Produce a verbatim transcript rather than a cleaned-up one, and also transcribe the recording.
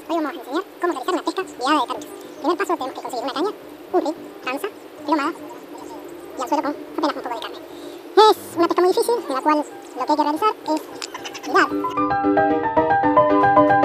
Hoy vamos a enseñar cómo realizar una pesca guiada de carpinchos. Primer paso, tenemos que conseguir una caña, un rig, anza, plomadas y anzuelo con apenas un poco de carne. Es una pesca muy difícil, en la cual lo que hay que realizar es mirar